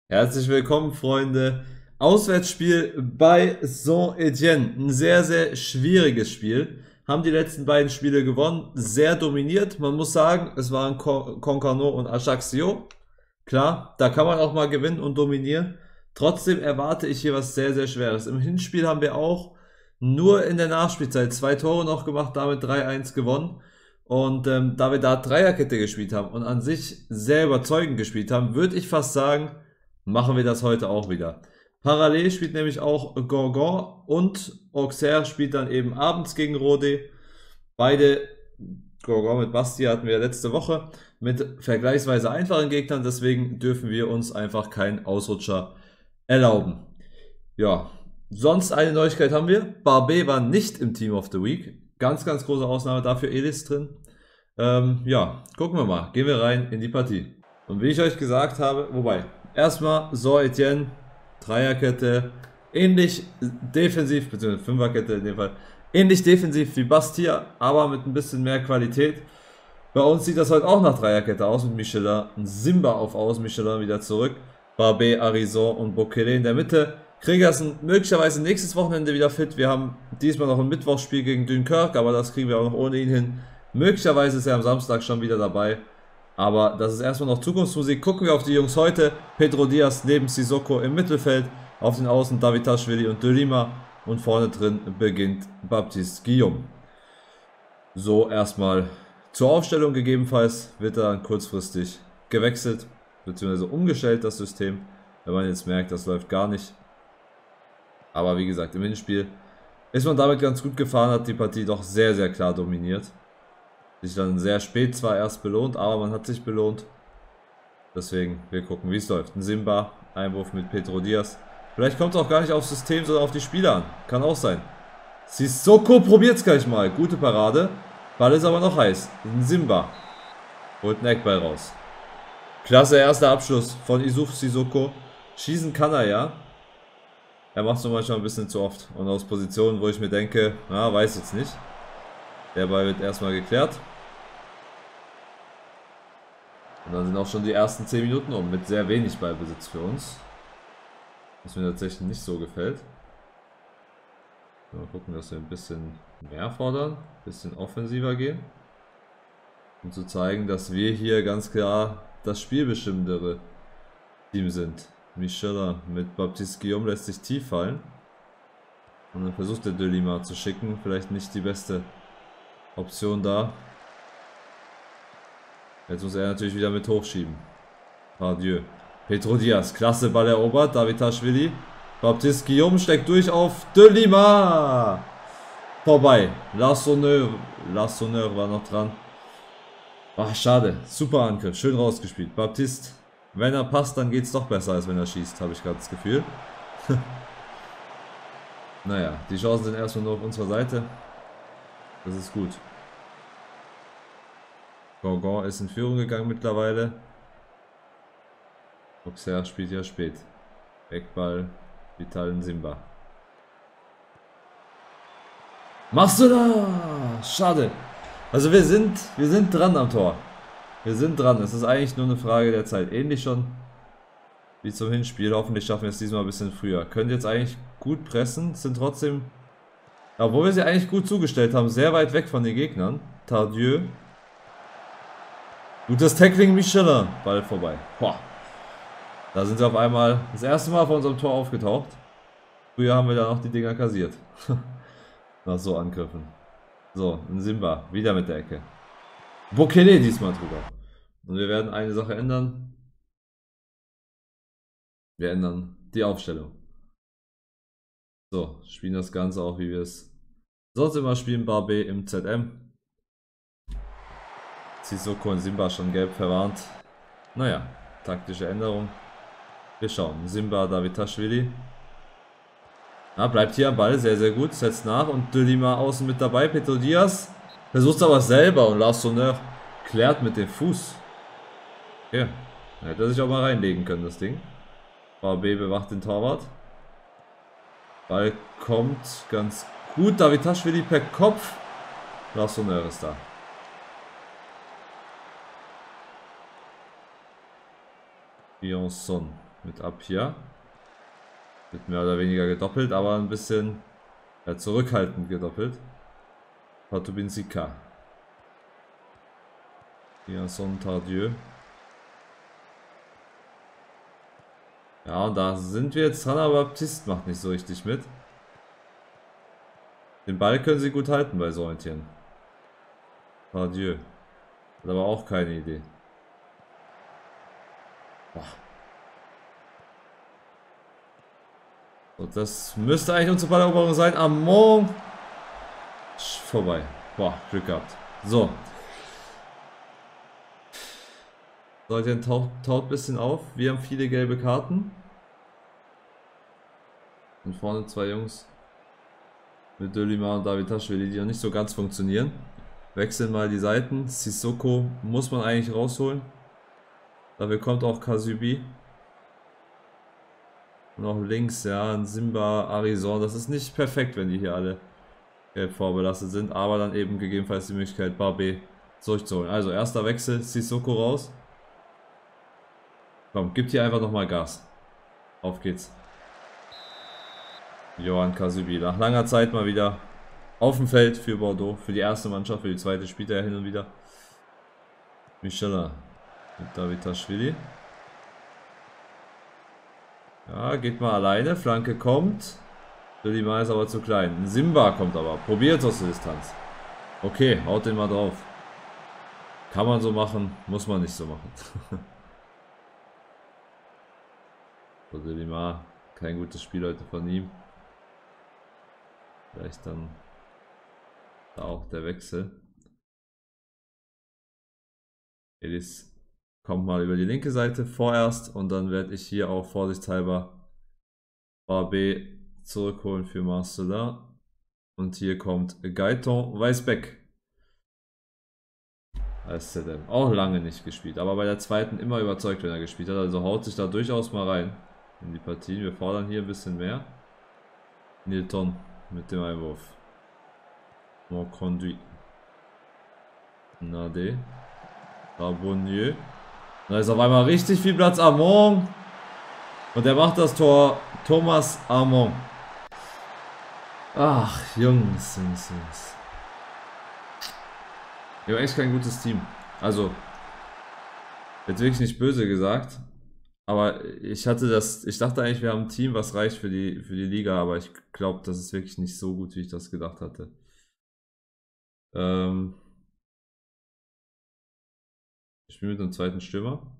Herzlich willkommen, Freunde. Auswärtsspiel bei Saint-Étienne. Ein sehr, sehr schwieriges Spiel. Haben die letzten beiden Spiele gewonnen. Sehr dominiert. Man muss sagen, es waren Concarneau und Ajaccio. Klar, da kann man auch mal gewinnen und dominieren. Trotzdem erwarte ich hier was sehr, sehr Schweres. Im Hinspiel haben wir auch nur in der Nachspielzeit 2 Tore noch gemacht, damit 3-1 gewonnen. Und da wir da Dreierkette gespielt haben und an sich sehr überzeugend gespielt haben, würde ich fast sagen, machen wir das heute auch wieder. Parallel spielt nämlich auch Gorgon und Auxerre spielt dann eben abends gegen Rode. Beide, Gorgon mit Basti hatten wir letzte Woche, mit vergleichsweise einfachen Gegnern, deswegen dürfen wir uns einfach keinen Ausrutscher erlauben. Ja, sonst eine Neuigkeit haben wir. Barbet war nicht im Team of the Week. Ganz, ganz große Ausnahme, dafür Elis drin. Ja, gucken wir mal. Gehen wir rein in die Partie. Und wie ich euch gesagt habe, wobei, erstmal Saint-Étienne, Dreierkette, ähnlich defensiv, beziehungsweise Fünferkette in dem Fall, ähnlich defensiv wie Bastia, aber mit ein bisschen mehr Qualität. Bei uns sieht das heute auch nach Dreierkette aus mit Michelin, Simba auf Außen, Michelin wieder zurück, Barbet, Arison und Bokele in der Mitte. Kriegersen möglicherweise nächstes Wochenende wieder fit. Wir haben diesmal noch ein Mittwochsspiel gegen Dunkirk, aber das kriegen wir auch noch ohne ihn hin. Möglicherweise ist er am Samstag schon wieder dabei. Aber das ist erstmal noch Zukunftsmusik. Gucken wir auf die Jungs heute. Pedro Diaz neben Sissoko im Mittelfeld. Auf den Außen Davitashvili und De Lima. Und vorne drin beginnt Baptiste Guillaume. So erstmal zur Aufstellung gegebenenfalls wird dann kurzfristig gewechselt. Beziehungsweise umgestellt das System. Wenn man jetzt merkt, das läuft gar nicht. Aber wie gesagt, im Hinspiel ist man damit ganz gut gefahren, hat die Partie doch sehr, sehr klar dominiert. Sich dann sehr spät zwar erst belohnt, aber man hat sich belohnt. Deswegen, wir gucken, wie es läuft. Ein Simba, Einwurf mit Pedro Diaz. Vielleicht kommt es auch gar nicht aufs System, sondern auf die Spieler an. Kann auch sein. Sissoko probiert es gleich mal. Gute Parade. Ball ist aber noch heiß. Ein Simba holt einen Eckball raus. Klasse erster Abschluss von Issouf Sissoko. Schießen kann er ja. Er macht es nur manchmal ein bisschen zu oft. Und aus Positionen, wo ich mir denke, na, weiß jetzt nicht. Der Ball wird erstmal geklärt. Und dann sind auch schon die ersten 10 Minuten um, mit sehr wenig Ballbesitz für uns. Was mir tatsächlich nicht so gefällt. Mal gucken, dass wir ein bisschen mehr fordern, ein bisschen offensiver gehen. Um zu zeigen, dass wir hier ganz klar das spielbestimmendere Team sind. Michelin mit Baptiste Guillaume lässt sich tief fallen. Und dann versucht der De Lima zu schicken. Vielleicht nicht die beste Option da. Jetzt muss er natürlich wieder mit hochschieben. Adieu. Pedro Diaz, klasse Ball erobert. Davitashvili. Baptiste Guillaume steckt durch auf De Lima. Vorbei. Lassonneur war noch dran. Ach, schade. Super Angriff. Schön rausgespielt. Baptiste, wenn er passt, dann geht es doch besser, als wenn er schießt, habe ich gerade das Gefühl. Naja, die Chancen sind erstmal nur auf unserer Seite. Das ist gut. Gorgon ist in Führung gegangen mittlerweile. Auxerre spielt ja spät. Eckball, Vital Simba. Machst du da? Schade. Also wir sind dran am Tor. Wir sind dran. Es ist eigentlich nur eine Frage der Zeit. Ähnlich schon wie zum Hinspiel. Hoffentlich schaffen wir es diesmal ein bisschen früher. Können jetzt eigentlich gut pressen. Sind trotzdem, obwohl wir sie eigentlich gut zugestellt haben, sehr weit weg von den Gegnern. Tardieu. Gutes Tackling Michelin. Ball vorbei. Boah. Da sind sie auf einmal das erste Mal vor unserem Tor aufgetaucht. Früher haben wir da noch die Dinger kassiert. Nach so Angriffen. So, ein Simba. Wieder mit der Ecke. Bokele diesmal drüber. Und wir werden eine Sache ändern. Wir ändern die Aufstellung. So, spielen das Ganze auch, wie wir es sonst immer spielen. Barbet im ZM. Sissoko und Simba schon gelb verwarnt. Naja, taktische Änderung. Wir schauen. Simba, Davitashvili. Ja, bleibt hier am Ball, sehr, sehr gut. Setzt nach und De Lima außen mit dabei. Pedro Diaz versucht aber selber und Lassonneur klärt mit dem Fuß. Okay, da hätte er sich auch mal reinlegen können, das Ding. VB bewacht den Torwart. Ball kommt ganz gut. Davitashvili per Kopf. Lassonneur ist da. Bionson. mit Apia. Wird mehr oder weniger gedoppelt, aber ein bisschen zurückhaltend gedoppelt. Patubinsika. Son Tardieu. Ja, und da sind wir jetzt dran, aber Baptiste macht nicht so richtig mit. Den Ball können sie gut halten bei Saint-Étienne. Tardieu. Hat aber auch keine Idee. Boah. Und das müsste eigentlich unsere Balleroberung sein. Amon. Vorbei. Boah, Glück gehabt. So. Saint-Étienne taut ein bisschen auf. Wir haben viele gelbe Karten. Und vorne zwei Jungs mit Delima und Davitashvili, die noch nicht so ganz funktionieren. Wechseln mal die Seiten. Sissoko muss man eigentlich rausholen. Dafür kommt auch Kasubi. Und auch links, ja, ein Simba, Arison. Das ist nicht perfekt, wenn die hier alle gelb vorbelastet sind. Aber dann eben gegebenenfalls die Möglichkeit, Barbet zurückzuholen. Also erster Wechsel, Sissoko raus. Komm, gibt hier einfach nochmal Gas. Auf geht's. Johan Kasubi. Nach langer Zeit mal wieder auf dem Feld für Bordeaux. Für die erste Mannschaft, für die zweite spielt er hin und wieder. Michelin mit Davitashvili. Ja, geht mal alleine. Flanke kommt. Delima ist aber zu klein. Simba kommt aber. Probiert aus der Distanz. Okay, haut den mal drauf. Kann man so machen, muss man nicht so machen. So, Delima, kein gutes Spiel heute von ihm. Vielleicht dann da auch der Wechsel. Elis kommt mal über die linke Seite vorerst und dann werde ich hier auch vorsichtshalber Barbet zurückholen für Marcelin. Und hier kommt Gaëtan Weisbeck als ZM. Auch lange nicht gespielt, aber bei der zweiten immer überzeugt, wenn er gespielt hat. Also haut sich da durchaus mal rein in die Partien. Wir fordern hier ein bisschen mehr. Nilton mit dem Einwurf. Mon Conduit. Nade. Rabonieu. Da ist auf einmal richtig viel Platz. Amon. Und er macht das Tor. Thomas Amon. Ach, Jungs. Wir haben echt kein gutes Team. Also, jetzt wirklich nicht böse gesagt. Aber ich dachte eigentlich, wir haben ein Team, was reicht für die Liga, aber ich glaube, das ist wirklich nicht so gut, wie ich das gedacht hatte. Ich spiele mit einem zweiten Stürmer.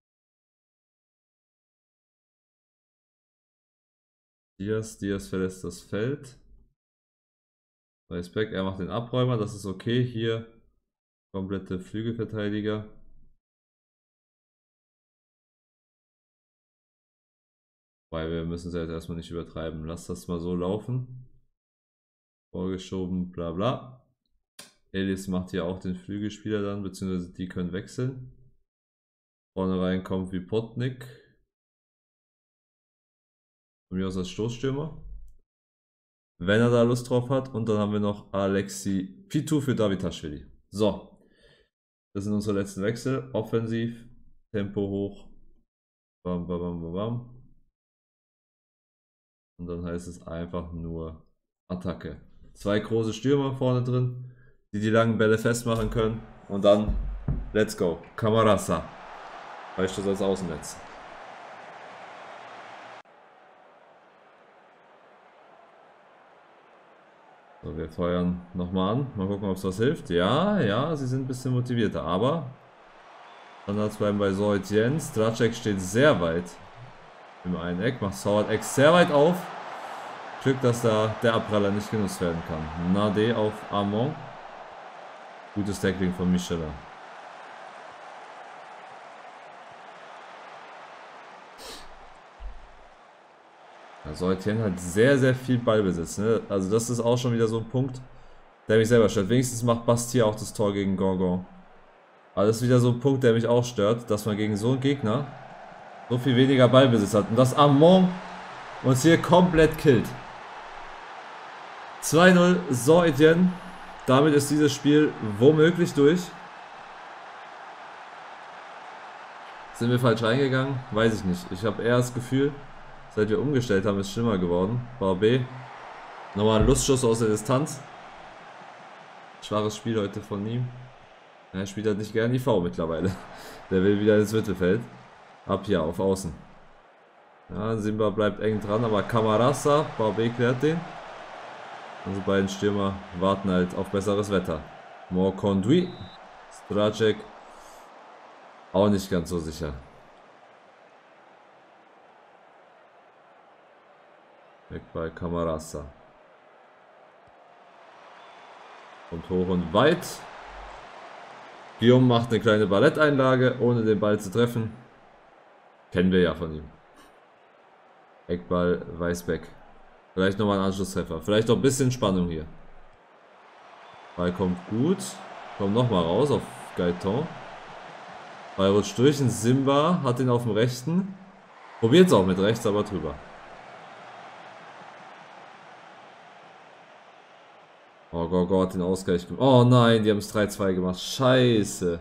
Diaz verlässt das Feld. Weisbeck, er macht den Abräumer, das ist okay. Hier komplette Flügelverteidiger. Weil wir müssen es ja jetzt erstmal nicht übertreiben. Lass das mal so laufen. Vorgeschoben, bla bla. Elis macht hier auch den Flügelspieler dann, beziehungsweise die können wechseln. Vorne rein kommt Wipotnik. Von mir aus als Stoßstürmer. Wenn er da Lust drauf hat. Und dann haben wir noch Alexi Pitou für Davitashvili. So. Das sind unsere letzten Wechsel. Offensiv. Tempo hoch. Bam, bam, bam, bam, bam. Und dann heißt es einfach nur Attacke. Zwei große Stürmer vorne drin, die langen Bälle festmachen können. Und dann, let's go. Camarasa. Reicht das als Außennetz. So, wir feuern nochmal an. Mal gucken, ob es was hilft. Ja, sie sind ein bisschen motivierter. Aber Standards bleiben bei Saint-Étienne. Stracek steht sehr weit im einen Eck. Macht Sauert Eck sehr weit auf. Glück, dass da der Abpraller nicht genutzt werden kann. Nade auf Amon. Gutes Tackling von Michelin. Saint-Étienne hat sehr viel Ballbesitz. Ne? Also das ist auch schon wieder so ein Punkt, der mich selber stört. Wenigstens macht Bastille auch das Tor gegen Gorgon. Aber das ist wieder so ein Punkt, der mich auch stört, dass man gegen so einen Gegner so viel weniger Ballbesitz hat. Und dass Amon uns hier komplett killt. 2-0 Saint-Étienne. Damit ist dieses Spiel womöglich durch. Sind wir falsch reingegangen? Weiß ich nicht. Ich habe eher das Gefühl, seit wir umgestellt haben, ist es schlimmer geworden. VB. Nochmal ein Lustschuss aus der Distanz. Schwaches Spiel heute von ihm. Er spielt halt nicht gern die V mittlerweile. Der will wieder ins Mittelfeld. Ab hier auf Außen. Ja, Simba bleibt eng dran, aber Camarasa, VB klärt den. Unsere beiden Stürmer warten halt auf besseres Wetter. Morconduit, Stracek, auch nicht ganz so sicher. Weg bei Camarasa. Kommt hoch und weit. Guillaume macht eine kleine Balletteinlage, ohne den Ball zu treffen. Kennen wir ja von ihm. Eckball, Weißbeck. Vielleicht nochmal ein Anschlusstreffer. Vielleicht noch ein bisschen Spannung hier. Ball kommt gut. Kommt nochmal raus auf Gaetan. Ball rutscht durch. Ein Simba hat ihn auf dem rechten. Probiert es auch mit rechts, aber drüber. Oh Gott, den Ausgleich gemacht. Oh nein, die haben es 3-2 gemacht. Scheiße.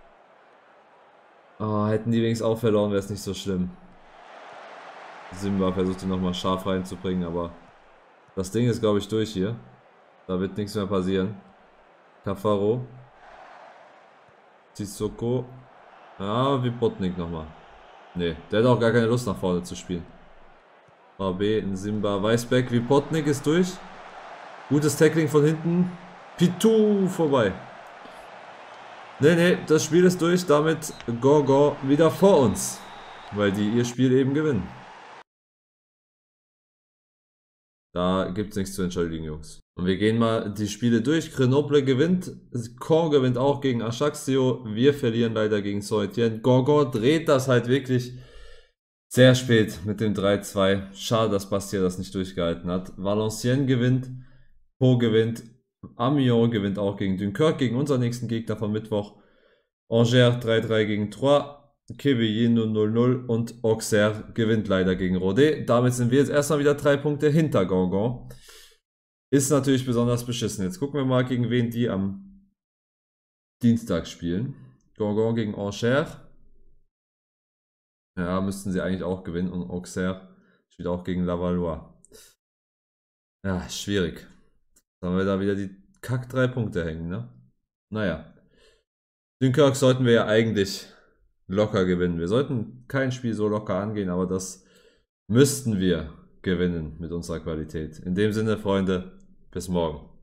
Oh, hätten die wenigstens auch verloren, wäre es nicht so schlimm. Simba versucht ihn nochmal scharf reinzubringen, aber das Ding ist, glaube ich, durch hier. Da wird nichts mehr passieren. Cafaro. Sissoko. Ja, wie Botnik nochmal. Ne, der hat auch gar keine Lust nach vorne zu spielen. VB in Simba. Weißbeck, wie Botnik ist durch. Gutes Tackling von hinten. Pitou vorbei. Ne, das Spiel ist durch. Damit Gorgor wieder vor uns. Weil die ihr Spiel eben gewinnen. Da gibt es nichts zu entschuldigen, Jungs. Und wir gehen mal die Spiele durch. Grenoble gewinnt. Caen gewinnt auch gegen Ajaccio. Wir verlieren leider gegen Saint-Étienne. Gorgor dreht das halt wirklich sehr spät mit dem 3-2. Schade, dass Bastia das nicht durchgehalten hat. Valenciennes gewinnt. Pau gewinnt. Amiens gewinnt auch gegen Dunkerque, gegen unseren nächsten Gegner von Mittwoch. Angers 3-3 gegen Troyes. Quevilly 0-0 und Auxerre gewinnt leider gegen Rodez. Damit sind wir jetzt erstmal wieder 3 Punkte hinter Guingamp. Ist natürlich besonders beschissen. Jetzt gucken wir mal, gegen wen die am Dienstag spielen. Guingamp gegen Angers. Ja, müssten sie eigentlich auch gewinnen. Und Auxerre spielt auch gegen Lavallois. Ja, schwierig. Dann haben wir da wieder die Kack 3 Punkte hängen, ne? Naja. Dunkerque sollten wir ja eigentlich locker gewinnen. Wir sollten kein Spiel so locker angehen, aber das müssten wir gewinnen mit unserer Qualität. In dem Sinne, Freunde, bis morgen.